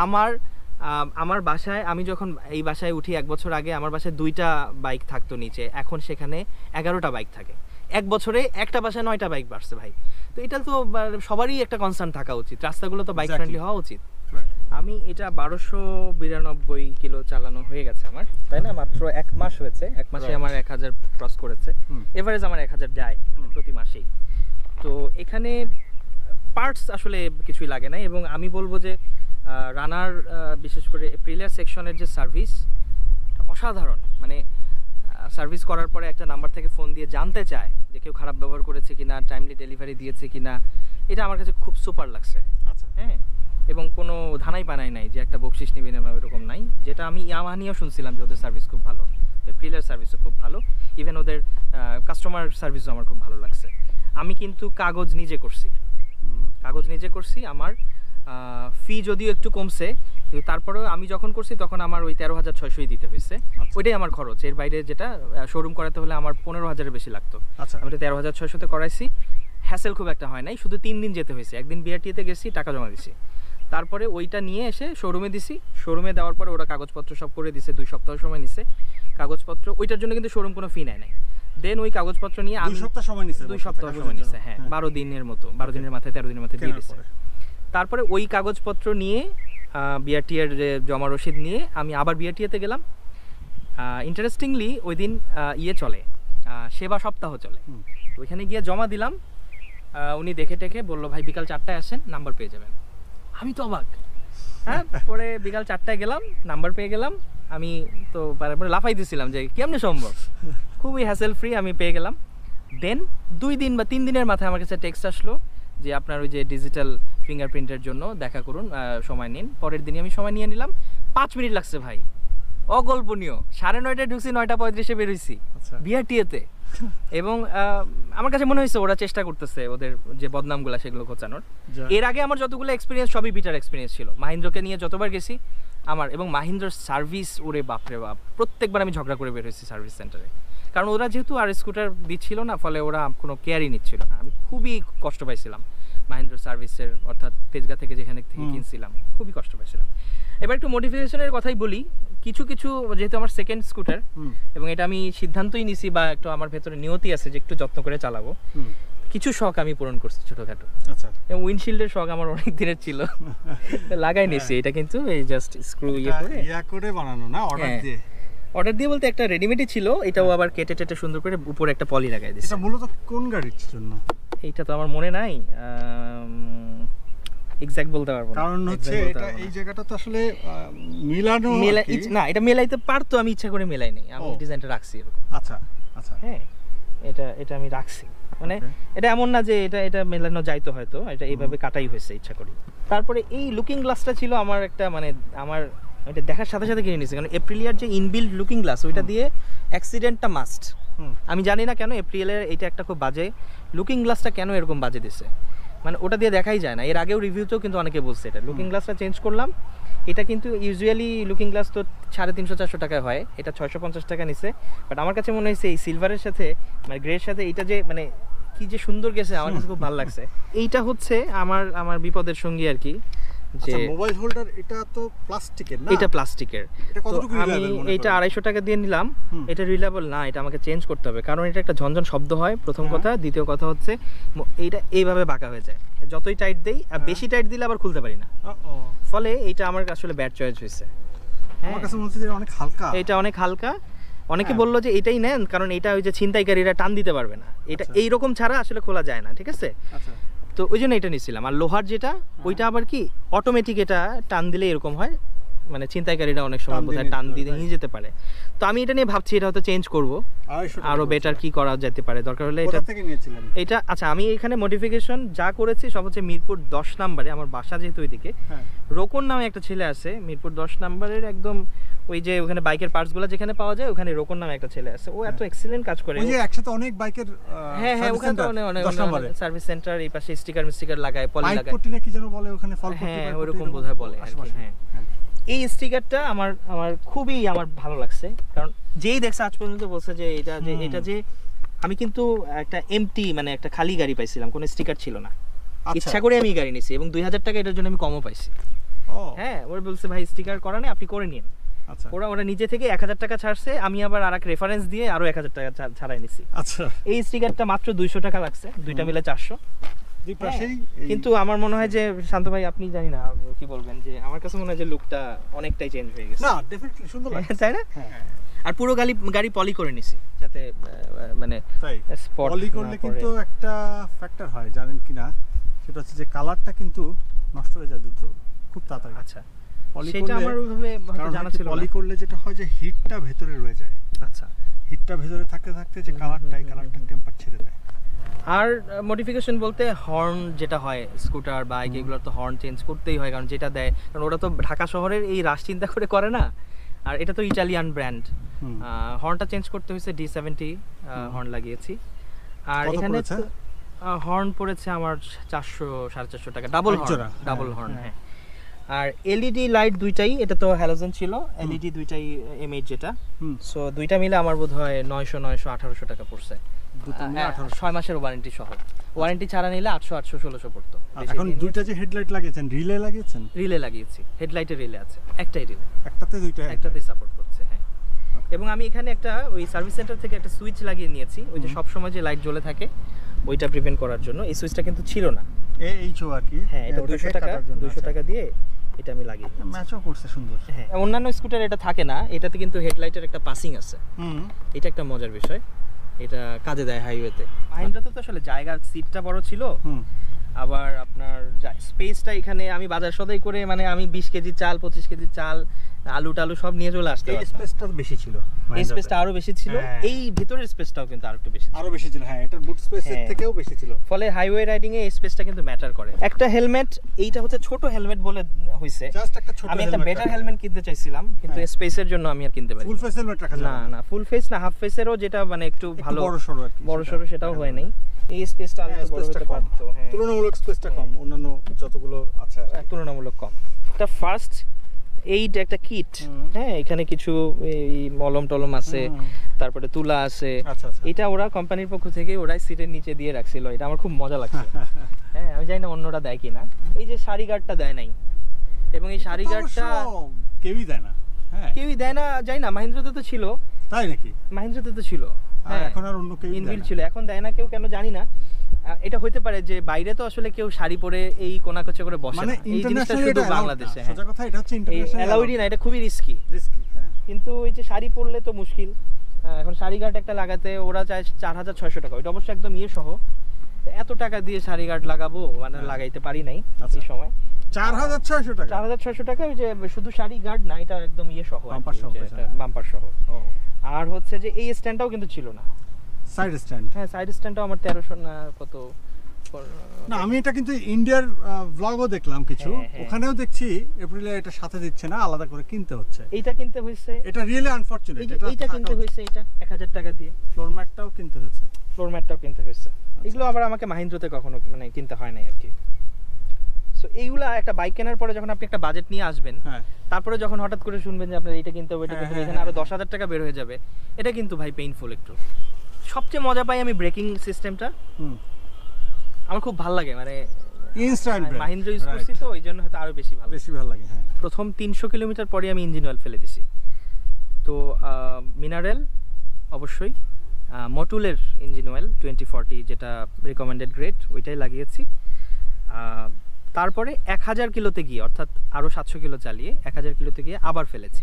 আমার বাসায়, আমি যখন এই বাসায় উঠি 1 বছর আগে, আমার বাসায় 2টা বাইক থাকতো নিচে, এখন সেখানে 11টা বাইক থাকে। 1 বছরে একটা বাসায় 9টা বাইক বাড়ছে ভাই। তো এটা তো সবারই একটা কনসার্ন থাকা উচিত, রাস্তাগুলো তো বাইক ফ্রেন্ডলি হওয়া উচিত। আমি এটা 1292 কিলো চালানো হয়ে গেছে আমার, তাই না? মাত্র 1 মাস হয়েছে, 1 মাসে আমার 1000 ক্রস করেছে। এভারেজ আমার 1000 যায় প্রতি মাসেই। তো এখানে পার্টস আসলে কিছুই লাগে না, এবং আমি বলবো যে রানার বিশেষ করে এপ্রিলিয়া সেকশনের যে সার্ভিস অসাধারণ। মানে সার্ভিস করার পরে একটা নাম্বার থেকে ফোন দিয়ে জানতে চায় যে কেউ খারাপ ব্যবহার করেছে কিনা, টাইমলি ডেলিভারি দিয়েছে কিনা, এটা আমার কাছে খুব সুপার লাগছে। আচ্ছা, হ্যাঁ, এবং কোনো ধানাই পানাই নাই যে একটা বকশিস নিবি না, এরকম নাই। যেটা আমি ইয়ামাহা নিয়েও শুনছিলাম যে ওদের সার্ভিস খুব ভালো, এপ্রিলিয়ার সার্ভিসও খুব ভালো, ইভেন ওদের কাস্টমার সার্ভিসও আমার খুব ভালো লাগছে। আমি কিন্তু কাগজ নিজে করছি, আমার ফি যদিও একটু কমছে, কিন্তু তারপরেও আমি যখন করছি তখন আমার ওই 13,600 দিতে হয়েছে। ওইটাই আমার খরচ, এর বাইরে যেটা শোরুম করাতে হলে আমার 15,000-এর বেশি লাগতো। আমি 13,600-তে করাইছি, হ্যাসেল খুব একটা হয় নাই, শুধু 3 দিন যেতে হয়েছে। একদিন বিআরটিতে গেছি, টাকা জমা দিছি, তারপরে ওইটা নিয়ে এসে শোরুমে দিছি। শোরুমে দেওয়ার পরে ওরা কাগজপত্র সব করে দিছে, 2 সপ্তাহ সময় নিছে কাগজপত্র, ওইটার জন্য কিন্তু শোরুম কোনো ফি নেয় নাই। দেন ওই কাগজপত্র নিয়ে 2 সপ্তাহ সময় নিছে, 2 সপ্তাহ সময় নিছে, হ্যাঁ, 12 দিনের মতো, 12 দিনের মাথায় 13 দিনের মাথায় দিয়ে দিছে। তারপরে ওই কাগজপত্র নিয়ে বিআরটি এর জমা রসিদ নিয়ে আমি আবার বিআরটিতে গেলাম। ইন্টারেস্টিংলি ওই দিন চলে, সেবা সপ্তাহ চলে। ওইখানে গিয়ে জমা দিলাম, উনি দেখে টেকে বললো ভাই বিকাল 4টায় আসেন, নাম্বার পেয়ে যাবেন। আমি তো অবাক। হ্যাঁ, পরে বিকাল 4টায় গেলাম, নাম্বার পেয়ে গেলাম। আমি তো লাফাই দিয়েছিলাম যে কেমনে সম্ভব, খুবই হ্যাসেল ফ্রি আমি পেয়ে গেলাম। দেন 2 দিন বা 3 দিনের মাথায় আমার কাছে টেক্সট আসলো যে আপনার ওই যে ডিজিটাল ফিঙ্গারপ্রিন্টের জন্য দেখা করুন, সময় নিন। পরের দিনই আমি সময় নিয়ে নিলাম, 5 মিনিট লাগছে ভাই, অকল্পনীয়। 9:30টায় ঢুকছি, 9:35-এ বেরোইছি বিআরটিএতে। এবং আমার কাছে মনে হয়েছে ওরা চেষ্টা করতেছে ওদের যে বদনামগুলো সেগুলো ঘোচানোর। এর আগে আমার যতগুলো এক্সপিরিয়েন্স সবই বিটার এক্সপিরিয়েন্স ছিল। মাহিন্দ্রকে নিয়ে যতবার গেছি আমার, এবং মাহিন্দ্রার সার্ভিস, ওরে বাপরে বাপ, প্রত্যেকবার আমি ঝগড়া করে বের হয়েছি সার্ভিস সেন্টারে, কারণ ওরা যেহেতু আর স্কুটার দিচ্ছিল না, ফলে ওরা কোনো কেয়ারই নিচ্ছিল না। আমি খুবই কষ্ট পাইছিলাম মাহিন্দ্রার সার্ভিসের, অর্থাৎ তেজগাঁ থেকে যেখানে থেকে কিনছিলাম, খুবই কষ্ট পাইছিলাম। এবার একটু মডিফিকেশনের কথাই বলি। কিছু যেহেতু আমার সেকেন্ড স্কুটার, এবং এটা আমি সিদ্ধান্তই নিছি বা একটু আমার ভেতরে নিয়তি আছে যে একটু যত্ন করে চালাবো, কিছু শখ আমি পূরণ করছি ছোটখাটো। আচ্ছা, এবং উইন্ডশিল্ডের শখ আমার অনেক দিনের ছিল, লাগাই নিছি। এটা কিন্তু এই জাস্ট স্ক্রু করে বানানো না, অর্ডার দিয়ে বলতে একটা রেডিমেডই ছিল, এটাও আবার কেটে টেটে সুন্দর করে উপরে একটা পলি লাগাই দিয়েছি। এটা মূলত কোন গাড়ির জন্য? এইটা তো আমার মনে নাই, এক্স্যাক্ট বলতে পারবো না, কারণ হচ্ছে এটা এই জায়গাটা তো আসলে মিলানো না, এটা মেলাইতে পারতো, আমি ইচ্ছা করে মেলাই নাই, আমি ডিজাইনটা রাখছি এরকম। আচ্ছা আচ্ছা, হ্যাঁ, এটা আমি রাখছি, মানে এটা এমন না যে এটা মেলানো যাইতো, হয়তো এটা এইভাবে কাটাই হয়েছে ইচ্ছা করি। তারপরে এই লুকিং গ্লাসটা ছিল আমার একটা, মানে আমার এটা দেখার সাথে সাথে কিনে নিয়েছি, কারণ এপ্রিলিয়ার যে ইনবিল্ট লুকিং গ্লাস, ওইটা দিয়ে অ্যাক্সিডেন্টটা মাস্ট। আমি জানি না কেন এপ্রিলিয়ার এইটা একটা খুব বাজে লুকিং গ্লাসটা, কেন এরকম বাজে দিছে, মানে ওটা দিয়ে দেখাই যায় না। এর আগেও রিভিউতেও কিন্তু অনেকে বলছে এটা লুকিং গ্লাসটা চেঞ্জ করলাম। এটা কিন্তু ইউজুয়ালি লুকিং গ্লাস তো 350-400 টাকায় হয়, এটা 650 টাকা নিছে। বাট আমার কাছে মনে হয়েছে এই সিলভারের সাথে, মানে গ্রের সাথে এইটা যে মানে কি যে সুন্দর গেছে, আমার কাছে খুব ভালো লাগছে। এইটা হচ্ছে আমার বিপদের সঙ্গী আর কি, যে মোবাইল হোল্ডার। এটা তো প্লাস্টিকের না? এটা প্লাস্টিকের। তো আমি এইটা 250 টাকা দিয়ে নিলাম। এটা রিলায়েবল না, এটা আমাকে চেঞ্জ করতে হবে, কারণ এটা একটা ঝনঝন শব্দ হয়, প্রথম কথা। দ্বিতীয় কথা হচ্ছে এইটা এইভাবে বাঁকা হয়ে যায়, যতই টাইট দেই, আর বেশি টাইট দিলে আবার খুলতে পারি না, ফলে এইটা আমার আসলে ব্যাড চয়েস হয়েছে। আমার কাছে মনে হচ্ছে এটা অনেক হালকা। এটা অনেক হালকা। অনেকে বললো যে এটাই নেন, কারণ এটা ওই যে ছিনতাইকারীরা টান দিতে পারবে না, এটা এইরকম ছাড়া আসলে খোলা যায় না, ঠিক আছে? আচ্ছা, তো ওই জন্য এটা নিয়েছিলাম। আর লোহার যেটা, ওইটা আবার কি অটোমেটিক, এটা টান দিলে এরকম হয়, মানে ছিনতাইকারীরা অনেক সময় টান দিয়ে বোধহয় টান নিয়ে দিয়ে যেতে নিয়ে যেতে পারে। তো আমি এটা নিয়ে ভাবছি এটা হয়তো চেঞ্জ করব, 250 টাকা আরো বেটার কি করা যেতে পারে, দরকার হলে এটা কোথা থেকে নিয়েছিলেন? এটা আচ্ছা আমি এখানে মডিফিকেশন যা করেছি সব হচ্ছে মিরপুর 10 নম্বরে, আমার বাসা যেহেতু ওইদিকে, হ্যাঁ রোকন নামে একটা ছেলে আছে মিরপুর 10 নম্বরের একদম ওই যে ওখানে বাইকের পার্টসগুলো যেখানে পাওয়া যায় ওখানে রোকন নামে একটা ছেলে আছে, ও এত এক্সিলেন্ট কাজ করে। ওই যে একসাথে অনেক বাইকের হ্যাঁ হ্যাঁ ওখানে তো অনেক 10 নম্বরে সার্ভিস সেন্টার, এই পাশে স্টিকার লাগায়, পলি বাইক লাগায়, পট্টি না কি যেন বলে ওখানে, ফল পট্টি হ্যাঁ বাইক পট্টি ওরকম এরকম বোধহয় বলে আর কি। আশেপাশে। হ্যাঁ হ্যাঁ। এই স্টিকারটা আমার খুবই ভালো লাগছে, কারণ যেই দেখছে আজ পর্যন্ত বলছে যে এটা যে আমি কিন্তু একটা এমটি মানে একটা খালি গাড়ি পাইছিলাম, কোনো স্টিকার ছিল না, আচ্ছা। ইচ্ছা করে আমি এই গাড়ি নিয়েছি এবং 2000 টাকা এটার জন্য আমি কমও পাইছি। ও হ্যাঁ ওরা বলছে ভাই স্টিকার করা নেই আপনি করে নিন, আচ্ছা ওরা নিজে থেকে 1000 টাকা ছাড়ছে, আমি আবার আরেক রেফারেন্স দিয়ে আরো 1000 টাকা ছাড়াই নিছি। আচ্ছা এই স্টিকারটা মাত্র 200 টাকা লাগছে, দুইটা মিলে 400। দুই পাশেই কিন্তু আমার মনে হয় যে শান্ত ভাই আপনি জানি না কি বলবেন, যে আমার কাছে মনে হয় যে লুকটা অনেকটাই চেঞ্জ হয়ে গেছে, না ডেফিনেটলি সুন্দর লাগে তাই না? হ্যাঁ আর পুরো গাড়ি পলি করে নিছি যাতে মানে তাই স্পট পলি করলে কিন্তু একটা ফ্যাক্টর হয় জানেন কি না, সেটা হচ্ছে যে কালারটা কিন্তু নষ্ট হয়ে যায় দ্রুত, খুব তাড়াতাড়ি। আচ্ছা পলি সেটা আমার ওইভাবে হয়তো জানা ছিল পলি না। করলে যেটা হয় যে হিটটা ভেতরে রয়ে যায়, আচ্ছা হিটটা ভেতরে থাকতে থাকতে যে কালারটা টেম্পার ছেড়ে দেয়। আর মডিফিকেশন বলতে হর্ন যেটা হয় স্কুটার বাইক এগুলোর তো হর্ন চেঞ্জ করতেই হয়, কারণ যেটা দেয়, কারণ ওরা তো ঢাকা শহরের এই রাশ চিন্তা করে না, আর এটা তো ইটালিয়ান ব্র্যান্ড, হর্নটা চেঞ্জ করতে হয়েছে D70 হর্ন লাগিয়েছি। আর কত এখানে পড়েছে? হর্ন পড়েছে আমার 400-450 টাকা, ডাবল এক জোড়া? হর্ন। হ্যাঁ। হ্যাঁ আর এলইডি লাইট দুইটাই, এটা তো হ্যালোজেন ছিল, এলইডি দুইটাই M8 যেটা, হুম সো দুইটা মিলে আমার বোধহয় 900-1800 টাকা পড়ছে। দুটো মিলে 1800। 6 মাসের ওয়ারেন্টি সহ, ওয়ারেন্টি ছাড়া নিলে 800-1600 পড়তো। এখন দুইটা যে হেডলাইট লাগিয়েছেন, রিলে লাগিয়েছেন? রিলে লাগিয়েছি, হেডলাইটের রিলে আছে, একটাই রিলে, একটাতে দুইটা একটাতেই সাপোর্ট করছে। হ্যাঁ এবং আমি এখানে একটা ওই সার্ভিস সেন্টার থেকে একটা সুইচ লাগিয়ে নিয়েছি, ওই যে সব সময় যে লাইট জ্বলে থাকে ওইটা প্রিভেন্ট করার জন্য। এই সুইচটা কিন্তু ছিল না, এই চো আর কি। হ্যাঁ এটা ওটাকে 200 টাকা কাটার জন্য, 200 টাকা দিয়ে এটা আমি লাগিয়ে দিয়েছি। ম্যাচও করছে সুন্দর। হ্যাঁ অন্যান্য স্কুটার এটা থাকে না, এটাতে কিন্তু হেডলাইটের একটা পাসিং আছে, হুম এটা একটা মজার বিষয়, এটা কাজে দেয় হাইওয়েতে। মাহিন্দ্রাতে তো আসলে জায়গা, সিটটা বড় ছিল, হুম আবার আপনার স্পেসটা এখানে আমি বাজার সদাই করে মানে আমি 20 কেজি চাল 25 কেজি চাল আলু টালু সব নিয়ে চলে আসতে এই পারতাম। স্পেসটা বেশি ছিল, এই স্পেসটা আরো বেশি ছিল, হ্যাঁ। এই ভিতরের স্পেসটাও কিন্তু আরো একটু বেশি ছিল। আরো বেশি ছিল, হ্যাঁ এটার বুট স্পেসের হ্যাঁ। থেকেও বেশি ছিল। ফলে হাইওয়ে রাইডিং এ এই স্পেসটা কিন্তু ম্যাটার করে। একটা হেলমেট, এইটা হচ্ছে ছোট হেলমেট বলে হইছে, জাস্ট একটা ছোট আমি একটা বেটার হেলমেট কিনতে চাইছিলাম কিন্তু হ্যাঁ। স্পেসের জন্য আমি আর কিনতে পারি ফুল ফেস হেলমেট রাখা না। যাবে না ফুল ফেস না, হাফ ফেসেরও যেটা মানে একটু ভালো বড় সরো আর কি, বড় সরো সেটাও হয় নাই, এই স্পেসটা আরো হ্যাঁ, একটু বড় স্পেসটা হতে কম। পারতো। হ্যাঁ তুলনামূলক স্পেসটা কম অন্যান্য যতগুলো আছে আর কি। তুলনামূলক কম। একটা ফার্স্ট এইড একটা কিট, হুম। হ্যাঁ এখানে কিছু এই মলম টলম আছে, হুম। তারপরে তুলা আছে, আচ্ছা আচ্ছা। এটা ওরা কোম্পানির পক্ষ থেকে ওরাই সিটের নিচে দিয়ে রাখছিল, এটা আমার খুব মজা লাগছে। হ্যাঁ আমি জানি না অন্যরা দেয় কিনা, এই যে শাড়ি গার্ডটা দেয় নাই, এবং এই শাড়ি এটা তো গার্ডটা অবশ্য কেউই দেয় না। হ্যাঁ কেউই দেয় না, জানি না, মাহিন্দ্রাতে তো ছিল, তাই নাকি? মাহিন্দ্রাতে তো ছিল, আর হ্যাঁ এখন আর অন্য কেউ ইনবিল্ট ছিল, এখন দেয় না কেউ, কেন জানি না। এটা হইতে পারে যে বাইরে তো আসলে কেউ শাড়ি পরে এই কোনাকোচে করে বসে মানে না, এই জিনিসটা ইন্টারন্যাশনালি শুধু এটা বাংলাদেশে। বাংলাদেশে সোজা কথা, এটা হচ্ছে এই ইন্টারন্যাশনাল অ্যালাউডই না, এটা খুবই রিস্কি। রিস্কি। হ্যাঁ কিন্তু ওই যে শাড়ি পরলে তো মুশকিল, এখন শাড়ি গার্ড একটা লাগাতে ওরা চায় 4600 টাকা, ওইটা অবশ্য একদম ইয়ে সহ, তো এত টাকা দিয়ে শাড়ি গার্ড লাগাবো মানে হ্যাঁ। লাগাইতে পারি নাই আচ্ছা। এই সময়। 4600 টাকা। 4600 টাকা ওই যে শুধু শাড়ি গার্ড না, এটা একদম ইয়ে সহ, বাম্পার সহ পেয়েছে। বাম্পার সহ। ও আর হচ্ছে যে এই স্ট্যান্ডটাও কিন্তু ছিল না, সাইড স্ট্যান্ড। হ্যাঁ সাইড স্ট্যান্ডটাও আমার 1300 না কত। না আমি এটা কিন্তু ইন্ডিয়ার ব্লগও দেখলাম কিছু, হ্যাঁ, হ্যাঁ। ওখানেও দেখছি এপ্রিলে এটা সাথে দিচ্ছে না, আলাদা করে কিনতে হচ্ছে। এইটা কিনতে হয়েছে, এটা রিয়েলি আনফরচুনেট। এইটা কিনতে হয়েছে, এটা 1000 টাকা দিয়ে। ফ্লোর ম্যাটটাও কিনতে হচ্ছে। ফ্লোর ম্যাটটাও কিনতে হয়েছে, এগুলো আবার আমাকে মাহিন্দ্রাতে কখনো মানে কিনতে হয় নাই আর কি। সো এইগুলা একটা বাইক কেনার পরে যখন আপনি একটা বাজেট নিয়ে আসবেন, হ্যাঁ তারপরে যখন হঠাৎ করে শুনবেন যে আপনার এইটা কিনতে হবে, এটা হ্যাঁ, কিনতে হবে, হ্যাঁ, এখানে আরো হ্যাঁ। 10,000 টাকা বের হয়ে যাবে, এটা কিন্তু ভাই পেইনফুল একটু। সবচেয়ে মজা পাই আমি ব্রেকিং সিস্টেমটা, হুম আমার খুব ভালো লাগে, মানে ইনস্ট্যান্ট ব্রেক। মাহিন্দ্রা ইউজ করছি তো এই জন্য হয়তো আরো বেশি ভালো। বেশি ভালো লাগে। হ্যাঁ প্রথম 300 কিলোমিটার পরে আমি ইঞ্জিন অয়েল ফেলে দিছি, তো মিনারেল অবশ্যই, মটুলের ইঞ্জিন অয়েল 2040 যেটা রিকমেন্ডেড গ্রেড, ওইটাই লাগিয়েছি। তারপরে 1000 কিলোতে গিয়ে, অর্থাৎ আরও 700 কিলো চালিয়ে 1000 কিলোতে গিয়ে আবার ফেলেছি।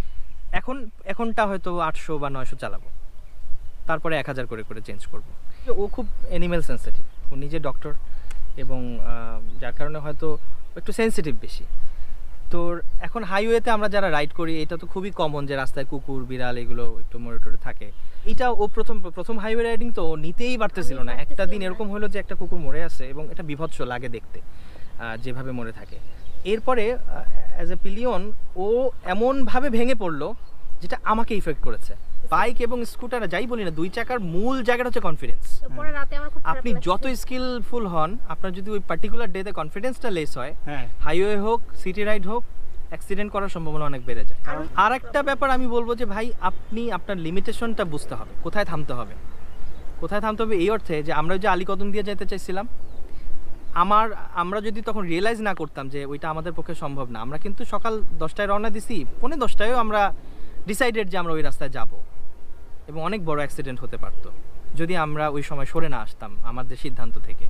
এখনটা হয়তো 800 বা 900 চালাবো, তারপরে 1000 করে করে চেঞ্জ করব। ও খুব অ্যানিমেল সেন্সিটিভ, ও নিজে ডক্টর, এবং যার কারণে হয়তো একটু সেন্সিটিভ বেশি। তো এখন হাইওয়েতে আমরা যারা রাইড করি এটা তো খুবই কমন যে রাস্তায় কুকুর বিড়াল এগুলো একটু মরে টরে থাকে। এটা ও প্রথম হাইওয়ে রাইডিং তো ও নিতেই পারতেছিল না। একটা দিন এরকম হলো যে একটা কুকুর মরে আছে এবং এটা বিভৎস লাগে দেখতে যেভাবে মরে থাকে। এরপরে অ্যাজ এ পিলিয়ন ও এমনভাবে ভেঙে পড়লো যেটা আমাকে ইফেক্ট করেছে। বাইক এবং স্কুটার যাই বলি না, দুই চাকার মূল জায়গাটা হচ্ছে কনফিডেন্স। পরে রাতে আমার খুব খারাপ আপনি লাগছে। যত স্কিলফুল হন, আপনার যদি ওই পার্টিকুলার ডেতে কনফিডেন্সটা লেস হয়, হ্যাঁ হাইওয়ে হোক সিটি রাইড হোক, অ্যাক্সিডেন্ট করার সম্ভাবনা অনেক বেড়ে যায়। আর একটা ব্যাপার আমি বলবো যে ভাই আপনি আপনার লিমিটেশনটা বুঝতে হবে, কোথায় থামতে হবে। কোথায় থামতে হবে এই অর্থে যে আমরা যে আলীকদম দিয়ে যেতে চাইছিলাম, আমরা যদি তখন রিয়েলাইজ না করতাম যে ওইটা আমাদের পক্ষে সম্ভব না, আমরা কিন্তু সকাল 10টায় রওনা দিছি, 10:45-ও আমরা ডিসাইডেড যে আমরা ওই রাস্তায় যাব, এবং অনেক বড় অ্যাক্সিডেন্ট হতে পারতো যদি আমরা ওই সময় সরে না আসতাম আমাদের সিদ্ধান্ত থেকে।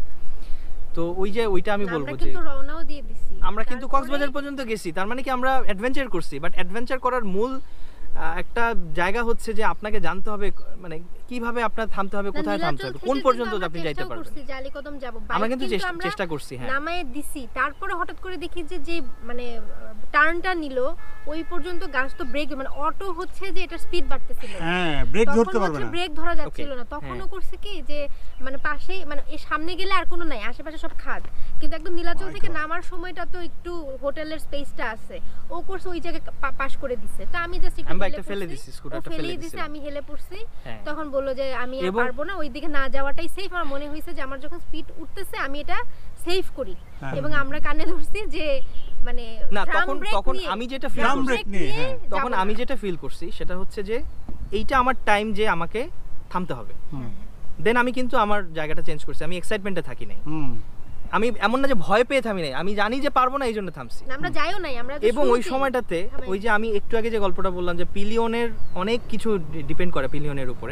তো ওইটা আমি বলবো যে কিন্তু রওনাও দিয়ে দিছি, আমরা কিন্তু তারপরে- কক্সবাজার পর্যন্ত গেছি, তার মানে কি আমরা অ্যাডভেঞ্চার করছি। বাট অ্যাডভেঞ্চার করার মূল একটা জায়গা হচ্ছে যে আপনাকে জানতে হবে মানে কিভাবে আপনার থামতে হবে, না, কোথায় থামতে নীলাচল হবে, থেকে কোন কিন্তু পর্যন্ত আমরা আপনি যাইতে চেষ্টাও পারবেন। করছি যে আলীকদম যাব। আমরা বাইক কিন্তু আমরা চেষ্টা করছি। হ্যাঁ, নামায় দিছি, তারপরে হঠাৎ করে দেখি যে মানে টার্নটা নিল ওই পর্যন্ত গাছ তো ব্রেক মানে অটো হচ্ছে যে এটা স্পিড বাড়তেছিল, হ্যাঁ ব্রেক ধরতে পারবে না। ব্রেক ধরা যাচ্ছিল না। তখনও হ্যাঁ। করছে কি যে মানে পাশেই মানে এর সামনে গেলে আর কোনো নাই, আশেপাশে সব খাদ, কিন্তু একদম নীলাচল থেকে নামার সময়টা তো একটু হোটেলের স্পেসটা আছে, ও করছে ওই জায়গায় পাশ করে দিছে। তো আমি জাস্ট একটু আমি হেলে বাইকটা ফেলে পড়ছি, দিছি, ও স্কুটারটা ফেলেই ফেলে দিছে, দিছি। আমি হেলে পড়ছি। হ্যাঁ। তখন বললো যে আমি আর এবং- পারবো না, ওই দিকে না যাওয়াটাই সেফ। আমার মনে হয়েছে যে আমার যখন স্পিড উঠতেছে আমি এটা সেভ করি, হ্যাঁ। এবং আমরা কানে ধরছি যে মানে না drum তখন brake তখন নিয়ে- আমি যেটা ফিল drum করছি, brake নিয়ে, হ্যাঁ। তখন যাবো আমি না। যেটা ফিল করছি সেটা হচ্ছে যে এইটা আমার টাইম যে আমাকে থামতে হবে। হুম, দেন আমি কিন্তু আমার জায়গাটা চেঞ্জ করছি, আমি এক্সাইটমেন্টে থাকি নাই, হুম, আমি এমন না যে ভয় পেয়ে থামি নাই, আমি জানি যে পারবো না এই জন্য থামছি। না, আমরা যাইও নাই, আমরা তো এবং ওই শুরুতেই সময়টাতে থামাই। ওই যে আমি একটু আগে যে গল্পটা বললাম যে পিলিয়নের অনেক কিছু ডিপেন্ড করে পিলিয়নের উপরে,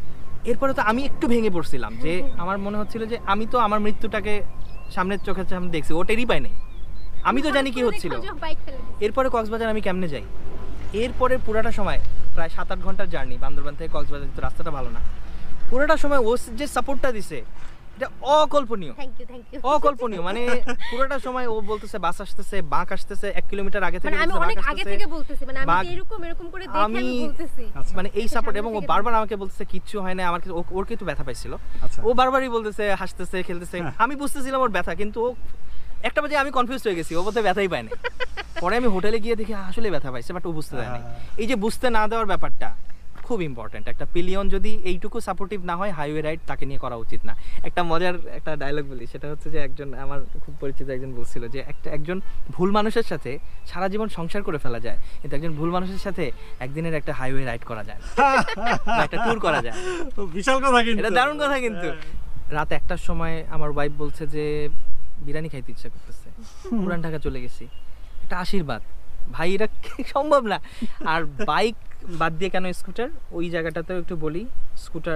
এরপরে তো আমি একটু ভেঙে পড়ছিলাম যে আমার মনে হচ্ছিল যে আমি তো আমার মৃত্যুটাকে সামনের চোখের সামনে দেখছি, ও টেরই পাই নাই, আমি তো জানি কি হঠাৎ করে হচ্ছিল। দেখলাম যে বাইক ফেলে দিছে। এরপরে কক্সবাজার আমি কেমনে যাই, এরপরে পুরাটা সময় প্রায় 7-8 ঘন্টার জার্নি বান্দরবান থেকে কক্সবাজার, তো রাস্তাটা ভালো না, পুরোটা সময় ও যে সাপোর্টটা দিছে এটা অকল্পনীয়, থ্যাংক ইউ অকল্পনীয়। মানে পুরোটা সময় ও বলতেছে বাস আসতেছে, বাঁক আসতেছে, 1 কিলোমিটার আগে থেকে মানে আমি বলতেছে, অনেক বাঁক আগে আসতেছে। থেকে বলতেছি, মানে আমি বাঘ- তো এরকম করে দেখে আমি আমি- বলতেছি। আচ্ছা। মানে এই সাপোর্ট, এবং ও সামনে থেকে বারবার আমাকে বলতেছে কিচ্ছু হয় না, আমার কিছু ওর কিন্তু ব্যথা পাইছিল, আচ্ছা। ও বারবারই বলতেছে হাসতেছে খেলতেছে, হ্যাঁ। আমি বুঝতেছিলাম ওর ব্যথা, কিন্তু ও একটা বাজে আমি কনফিউজ হয়ে গেছি, ও বলতে ব্যথাই পায় না। পরে আমি হোটেলে গিয়ে দেখি আসলে ব্যথা পাইছে, বাট ও বুঝতে দেয় না। এই যে বুঝতে না দেওয়ার ব্যাপারটা খুব ইম্পর্টেন্ট। একটা পিলিয়ন যদি এইটুকু সাপোর্টিভ না হয়, হাইওয়ে রাইড তাকে নিয়ে করা উচিত না। একটা মজার একটা ডায়লগ বলি, সেটা হচ্ছে যে একজন আমার খুব পরিচিত একজন বলছিল যে একজন ভুল মানুষের সাথে সারা জীবন সংসার করে ফেলা যায়, কিন্তু একজন ভুল মানুষের সাথে একদিনের একটা হাইওয়ে রাইড করা যায় না, বা একটা ট্যুর করা যায়। বিশাল কথা কিন্তু, এটা দারুণ কথা কিন্তু। হ্যাঁ। রাত 1টার সময় আমার ওয়াইফ বলছে যে বিরিয়ানি খাইতে ইচ্ছা করতেছে, পুরান ঢাকা চলে গেছি, এটা আশীর্বাদ ভাই, এটা সম্ভব না। আর বাইক বাদ দিয়ে কেন স্কুটার, ওই জায়গাটাতেও একটু বলি, স্কুটার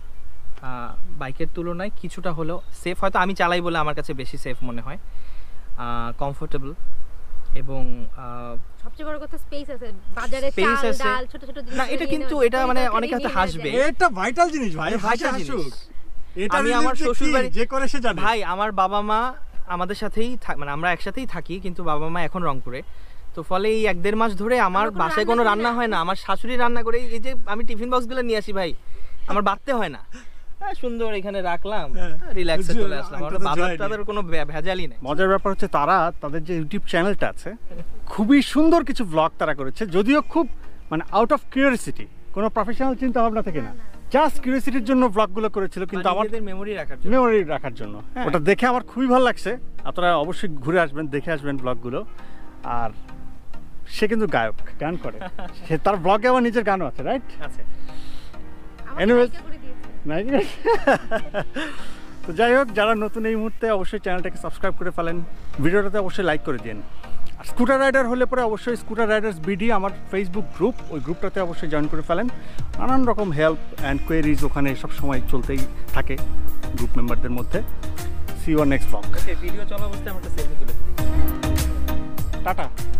বাইকের তুলনায় কিছুটা হলেও সেফ, হয়তো আমি চালাই বলে আমার কাছে বেশি সেফ মনে হয়, কমফোর্টেবল, এবং সবচেয়ে বড় কথা স্পেস আছে, বাজারে Space চাল আছে। ডাল ছোট ছোট জিনিস না, এটা নিয়ে কিন্তু নেওয়া যায়, এটা তরি মানে তরকারি অনেকে হয়তো নিয়ে নেওয়া হাসবে। যায়। এটা ভাইটাল জিনিস ভাই, এটা ভাইটাল vital জিনিস। জিনিস। এটা আমি আমার শ্বশুরবাড়ি- যে করে সে জানে। ভাই আমার বাবা মা আমাদের সাথেই মানে আমরা একসাথেই থাকি, কিন্তু বাবা মা এখন রংপুরে, তো ফলে এই 1-1.5 মাস ধরে আমার আমার কোনো বাসায় রান্না কোনো হয় রান্না না। হয় না, আমার শাশুড়ি রান্না করে, এই যে আমি টিফিন বক্সগুলো নিয়ে আসি ভাই, আমার বাঁধতে হয় না, সুন্দর এখানে রাখলাম, হ্যাঁ। রিল্যাক্সে চলে আসলাম, একটা আমরা তো বাজার joy টাজার কোনো ভেজালই নেই। মজার ব্যাপার হচ্ছে তারা তাদের যে ইউটিউব চ্যানেলটা আছে, খুবই সুন্দর কিছু ব্লগ তারা করেছে, যদিও খুব মানে আউট অফ কিউরিওসিটি, কোনো প্রফেশনাল চিন্তা ভাবনা থেকে না, জাস্ট কিউরিওসিটির জন্য ব্লগগুলো করেছিল, কিন্তু আমার মেমোরি রাখার জন্য। মেমোরি রাখার জন্য। ওটা দেখে আমার খুবই ভালো লাগছে, আপনারা অবশ্যই ঘুরে আসবেন, দেখে আসবেন ব্লগগুলো। আর সে কিন্তু গায়ক, গান করে, সে তার ব্লগে আবার নিজের গানও আছে, রাইট? আছে। আমাকে Anyways, নায়িকা করে দিয়েছে। নাকি? তো যাই হোক, যারা নতুন এই মুহূর্তে অবশ্যই চ্যানেলটাকে সাবস্ক্রাইব করে ফেলেন, ভিডিওটাতে অবশ্যই লাইক করে দিন। আর স্কুটার রাইডার হলে পরে অবশ্যই স্কুটার রাইডার্স বিডি আমার ফেসবুক গ্রুপ, ওই গ্রুপটাতে অবশ্যই জয়েন করে ফেলেন। নানান রকম হেল্প অ্যান্ড কোয়েরিজ ওখানে সব সময় চলতেই থাকে গ্রুপ মেম্বারদের মধ্যে। See you next blog. Video চলা অবস্থায় আমাকে সেলফি তুলে দিই। টাটা।